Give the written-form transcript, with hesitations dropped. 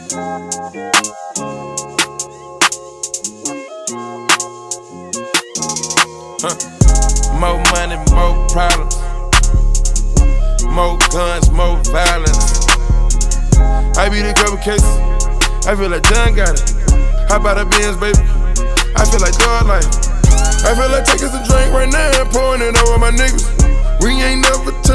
More money, more problems. More guns, more violence. I beat a couple cases. I feel like John got it. How about a Benz, baby? I feel like dog life. I feel like taking some drink right now and pouring it over my niggas. We ain't never